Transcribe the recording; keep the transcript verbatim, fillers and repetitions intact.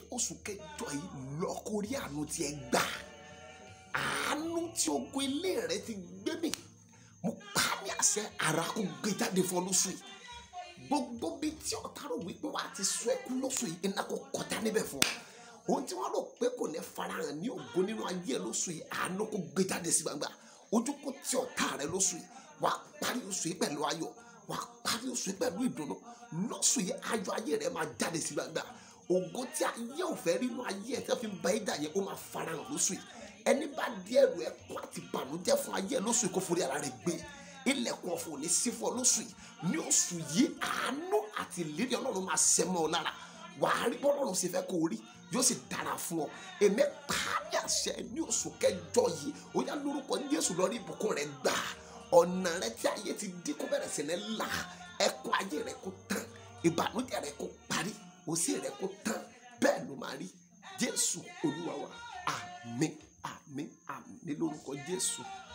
oṣù kẹjọ yìí lọ kórí àánú tí ẹ gbà. Àánú tí ogun ilé rẹ ti gbé mì, mo pa ní àṣẹ ara kó gbé jáde fún lóṣù yìí. Gbogbo bí tí ọ̀tá rò wípé wà á ti sọ ẹkún lóṣù yìí, iná kó kọjá níbẹ̀ fún ọ. Ohun tí wọ́n rò pé kò ní farahàn ní ògo nínú ayé lóṣù yìí, àánú kó gbé jáde sí gbangba. Ojú kó tí ọ̀tá rẹ lóṣù yìí, wà á parí oṣù yìí pẹ̀lú ayọ̀, wà á parí oṣù yìí pẹ̀lú ìdùnnú. Lóṣù yìí ayọ̀ ayé rẹ máa jáde sí gbangba. Ògo tí ayé ò fẹ́ rí inú ayé ẹ̀ tí wọ́n fi ń bá ìdá yẹn, ó máa farahàn lóṣù yìí. Ẹni bá di ẹrù ẹkún àti ìbànújẹ́ fún ayé lóṣù yìí kó forí ara rẹ̀ gbé. Ilẹ̀kùn ọ̀fọ̀ ò ní sí fún ọ lóṣù yìí. Ní oṣù yìí àánú àti ìlérí Ọlọ́run máa ṣẹ mọ́ ọ lára. Wà á rí bọ́lọ́run ṣe fẹ́ kó o rí, yóò sì dára fún ọ. Èmi pa á ní àṣẹ ní oṣù kẹjọ yìí, ó yá lórúkọ Jésù lọ rí ìbùkún rẹ gbà. Ọ̀nà rẹ tí ayé ti dí kó bẹ̀rẹ̀ sí ní là, ẹkún ayé rẹ kó tán, ìbànújẹ́ rẹ kó parí, òṣì rẹ kó tán. Bẹ́ẹ̀ ló máa rí. Jésù Olúwa wa. Àmín, àmín, àmín lórúkọ Jésù.